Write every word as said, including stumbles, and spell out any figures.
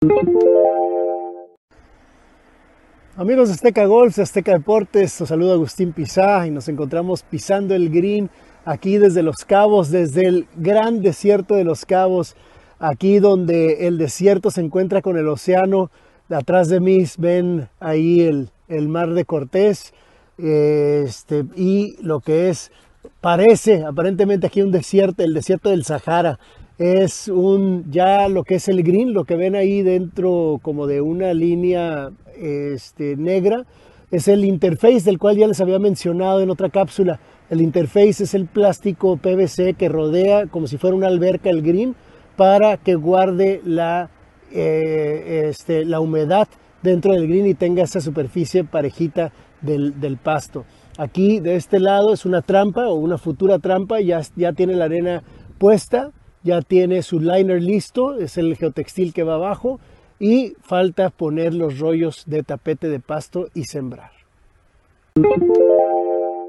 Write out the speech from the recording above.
Amigos de Azteca Golf, de Azteca Deportes, os saluda Agustín Pizá y nos encontramos pisando el green aquí desde Los Cabos, desde el gran desierto de Los Cabos, aquí donde el desierto se encuentra con el océano. Atrás de mí ven ahí el, el mar de Cortés eh, este, y lo que es, parece aparentemente aquí un desierto, el desierto del Sahara. Es un, ya lo que es el green, lo que ven ahí dentro como de una línea este, negra, es el interface del cual ya les había mencionado en otra cápsula. El interface es el plástico P V C que rodea como si fuera una alberca el green para que guarde la, eh, este, la humedad dentro del green y tenga esa superficie parejita del, del pasto. Aquí de este lado es una trampa o una futura trampa, ya, ya tiene la arena puesta, ya tiene su liner listo, es el geotextil que va abajo y falta poner los rollos de tapete de pasto y sembrar.